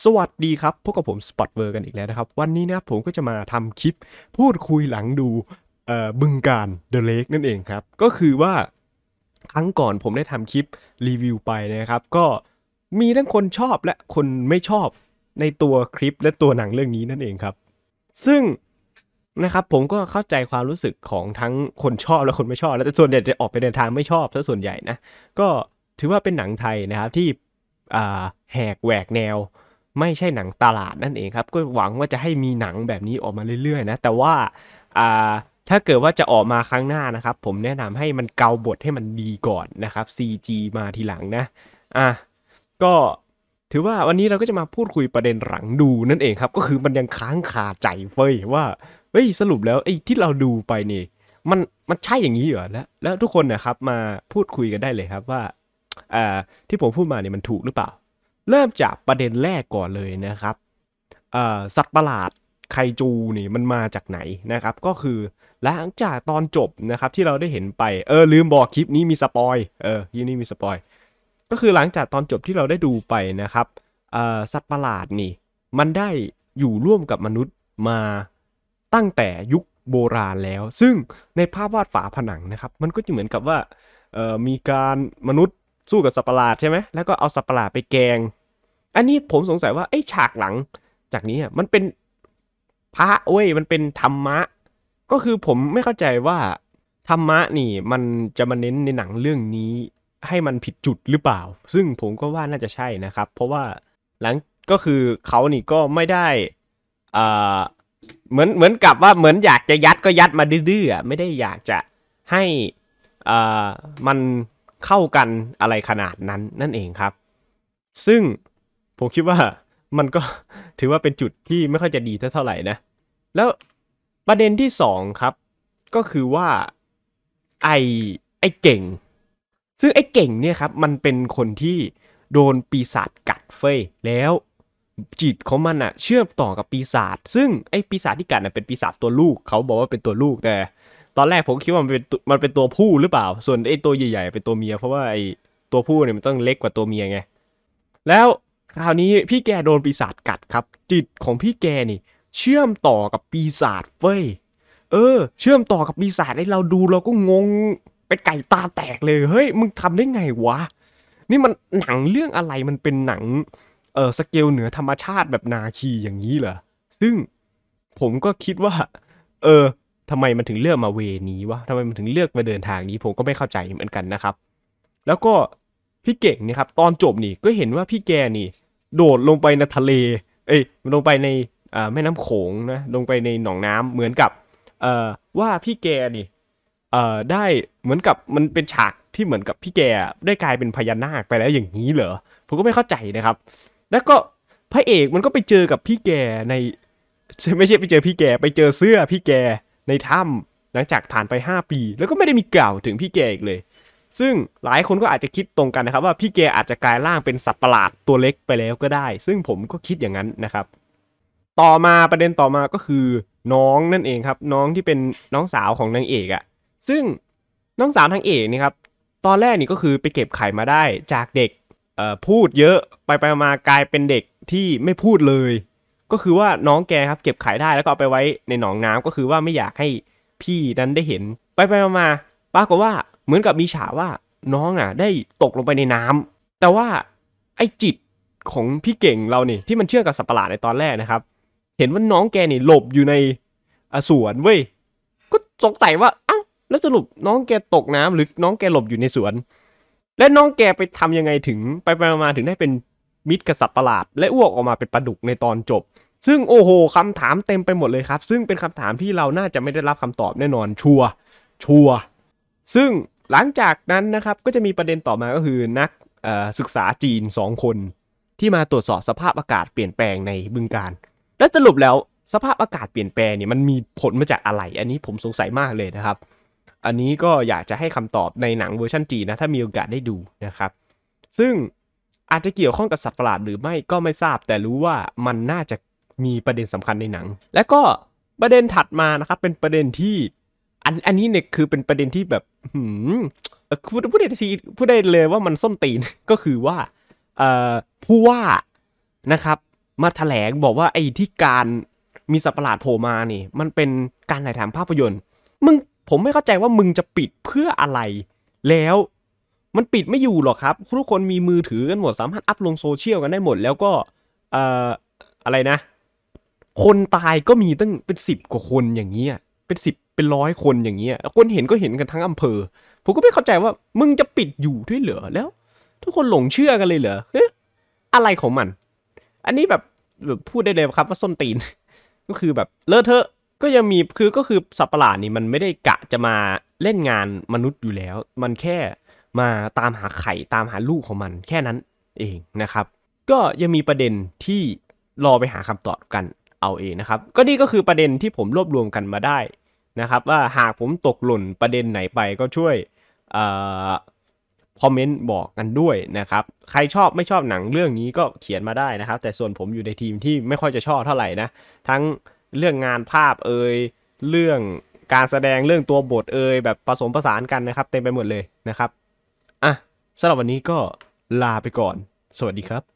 สวัสดีครับพบกับผมสปอตเวอร์กันอีกแล้วนะครับวันนี้นะผมก็จะมาทำคลิปพูดคุยหลังดูบึงกาฬ The Lake นั่นเองครับก็คือว่าครั้งก่อนผมได้ทำคลิปรีวิวไปนะครับก็มีทั้งคนชอบและคนไม่ชอบในตัวคลิปและตัวหนังเรื่องนี้นั่นเองครับซึ่งนะครับผมก็เข้าใจความรู้สึกของทั้งคนชอบและคนไม่ชอบแล้วแต่ส่วนใหญ่จะออกไปในทางไม่ชอบซะส่วนใหญ่นะก็ถือว่าเป็นหนังไทยนะครับที่แหกแหวกแนวไม่ใช่หนังตลาดนั่นเองครับก็หวังว่าจะให้มีหนังแบบนี้ออกมาเรื่อยๆนะแต่ว่าถ้าเกิดว่าจะออกมาครั้งหน้านะครับผมแนะนำให้มันเกาบทให้มันดีก่อนนะครับ CG มาทีหลังนะก็ถือว่าวันนี้เราก็จะมาพูดคุยประเด็นหลังดูนั่นเองครับก็คือมันยังค้างคาใจเฟ้ยว่าสรุปแล้วไอ้ที่เราดูไปนี่มันใช่อย่างนี้เหรอแล้วทุกคนนะครับมาพูดคุยกันได้เลยครับว่าที่ผมพูดมาเนี่ยมันถูกหรือเปล่าเริ่มจากประเด็นแรกก่อนเลยนะครับสัตว์ประหลาดไคจูนี่มันมาจากไหนนะครับก็คือหลังจากตอนจบนะครับที่เราได้เห็นไปลืมบอกคลิปนี้มีสปอยคลิปนี้มีสปอยก็คือหลังจากตอนจบที่เราได้ดูไปนะครับสัตว์ประหลาดนี่มันได้อยู่ร่วมกับมนุษย์มาตั้งแต่ยุคโบราณแล้วซึ่งในภาพวาดฝาผนังนะครับมันก็จะเหมือนกับว่ามีการมนุษย์สู้กับสัตว์ประหลาดใช่ไหมแล้วก็เอาสัตว์ประหลาดไปแกงอันนี้ผมสงสัยว่าไอ้ฉากหลังจากนี้มันเป็นพระมันเป็นธรรมะก็คือผมไม่เข้าใจว่าธรรมะนี่มันจะมาเน้นในหนังเรื่องนี้ให้มันผิดจุดหรือเปล่าซึ่งผมก็ว่าน่าจะใช่นะครับเพราะว่าหลังก็คือเขานี่ก็ไม่ได้เหมือนกับว่าเหมือนอยากจะยัดก็ยัดมาดื้อๆไม่ได้อยากจะให้มันเข้ากันอะไรขนาดนั้นนั่นเองครับซึ่งผมคิดว่ามันก็ถือว่าเป็นจุดที่ไม่ค่อยจะดีเท่าไหร่นะแล้วประเด็นที่2ครับก็คือว่าไอ้เก่งซึ่งไอ้เก่งเนี่ยครับมันเป็นคนที่โดนปีศาจกัดเฟ้ยแล้วจิตของมันเชื่อมต่อกับปีศาจซึ่งไอ้ปีศาจที่กัดเป็นปีศาจตัวลูกเขาบอกว่าเป็นตัวลูกแต่ตอนแรกผมคิดว่ามันเป็นตัวผู้หรือเปล่าส่วนไอ้ตัวใหญ่ๆเป็นตัวเมียเพราะว่าไอ้ตัวผู้เนี่ยมันต้องเล็กกว่าตัวเมียไงแล้วคราวนี้พี่แกโดนปีศาจกัดครับจิตของพี่แกนี่เชื่อมต่อกับปีศาจเฟ้ยเชื่อมต่อกับปีศาจให้เราดูเราก็งงเป็นไก่ตาแตกเลยเฮ้ยมึงทำได้ไงวะนี่มันหนังเรื่องอะไรมันเป็นหนังสเกลเหนือธรรมชาติแบบนาคีอย่างนี้เหรอซึ่งผมก็คิดว่าทำไมมันถึงเลือกมาเวนี้วะทำไมมันถึงเลือกมาเดินทางนี้ผมก็ไม่เข้าใจเหมือนกันนะครับแล้วก็พี่เก่งนี่ครับตอนจบนี่ก็เห็นว่าพี่แกนี่โดดลงไปในทะเลลงไปในแม่น้ำโขงนะลงไปในหนองน้ำเหมือนกับว่าพี่แกนี่ได้เหมือนกับมันเป็นฉากที่เหมือนกับพี่แกได้กลายเป็นพญานาคไปแล้วอย่างนี้เหรอผมก็ไม่เข้าใจนะครับแล้วก็พระเอกมันก็ไปเจอกับพี่แกในไม่ใช่ไปเจอพี่แกไปเจอเสื้อพี่แกในถ้ำหลังจากผ่านไป5 ปีแล้วก็ไม่ได้มีกล่าวถึงพี่แกอีกเลยซึ่งหลายคนก็อาจจะคิดตรงกันนะครับว่าพี่แกอาจจะกลายร่างเป็นสัตว์ประหลาดตัวเล็กไปแล้วก็ได้ซึ่งผมก็คิดอย่างนั้นนะครับต่อมาประเด็นต่อมาก็คือน้องนั่นเองครับน้องที่เป็นน้องสาวของนางเอกซึ่งน้องสาวนางเอกนี่ครับตอนแรกนี่ก็คือไปเก็บไข่มาได้จากเด็กพูดเยอะไปมากลายเป็นเด็กที่ไม่พูดเลยก็คือว่าน้องแกครับเก็บไข่ได้แล้วก็เอาไปไว้ในหนองน้ำก็คือว่าไม่อยากให้พี่นั้นได้เห็นไปมาปรากฏว่าเหมือนกับมีฉากว่าน้องได้ตกลงไปในน้ำแต่ว่าไอ้จิตของพี่เก่งเรานี่ที่มันเชื่อกับสัตว์ประหลาดในตอนแรกนะครับเห็นว่าน้องแกนี่หลบอยู่ในสวนเว้ยก็สงสัยว่าแล้วสรุปน้องแกตกน้ำหรือน้องแกหลบอยู่ในสวนและน้องแกไปทำยังไงถึงไปมาถึงได้เป็นมิตรกับสัตว์ประหลาดและอ้วกออกมาเป็นปลาดุกในตอนจบซึ่งโอ้โหคำถามเต็มไปหมดเลยครับซึ่งเป็นคำถามที่เราน่าจะไม่ได้รับคำตอบแน่นอนชัวร์ซึ่งหลังจากนั้นนะครับก็จะมีประเด็นต่อมาก็คือนักศึกษาจีน2 คนที่มาตรวจสอบสภาพอากาศเปลี่ยนแปลงในบึงกาฬและสรุปแล้วสภาพอากาศเปลี่ยนแปลงเนี่ยมันมีผลมาจากอะไรอันนี้ผมสงสัยมากเลยนะครับอันนี้ก็อยากจะให้คำตอบในหนังเวอร์ชันจีนนะถ้ามีโอกาสได้ดูนะครับซึ่งอาจจะเกี่ยวข้องกับสัตว์ประหลาดหรือไม่ก็ไม่ทราบแต่รู้ว่ามันน่าจะมีประเด็นสำคัญในหนังและก็ประเด็นถัดมานะครับเป็นประเด็นที่อันนี้เนี่ยคือเป็นประเด็นที่แบบพูดได้เลยว่ามันส้นตีนก็คือว่าผู้ว่านะครับมาแถลงบอกว่าไอ้ที่การมีสัตว์ประหลาดโผล่มานี่มันเป็นการถ่ายทำภาพยนตร์ผมไม่เข้าใจว่ามึงจะปิดเพื่ออะไรแล้วมันปิดไม่อยู่หรอกครับทุกคนมีมือถือกันหมดสามารถอัพลงโซเชียลกันได้หมดแล้วก็อะไรนะคนตายก็มีตั้งเป็น10 กว่าคนอย่างเงี้ยเป็น10เป็น100 คนอย่างเงี้ยคนเห็นก็เห็นกันทั้งอำเภอผมก็ไม่เข้าใจว่ามึงจะปิดอยู่ด้วยเหรอแล้ว ทุกคนหลงเชื่อกันเลยเหรอเฮ้ยอะไรของมันอันนี้แบบพูดได้เลยครับว่าส้นตีน ก็คือแบบเลอะเทอะก็ยังมีก็คือสัตว์ประหลาดนี่มันไม่ได้กะจะมาเล่นงานมนุษย์อยู่แล้วมันแค่มาตามหาไข่ตามหาลูกของมันแค่นั้นเองนะครับก็ยังมีประเด็นที่รอไปหาคำตอบกันเอาเองนะครับก็นี่ก็คือประเด็นที่ผมรวบรวมกันมาได้นะครับว่าหากผมตกหล่นประเด็นไหนไปก็ช่วยคอมเมนต์บอกกันด้วยนะครับใครชอบไม่ชอบหนังเรื่องนี้ก็เขียนมาได้นะครับแต่ส่วนผมอยู่ในทีมที่ไม่ค่อยจะชอบเท่าไหร่นะทั้งเรื่องงานภาพเรื่องการแสดงเรื่องตัวบทแบบผสมผสานกันนะครับเต็มไปหมดเลยนะครับอ่ะสำหรับวันนี้ก็ลาไปก่อนสวัสดีครับ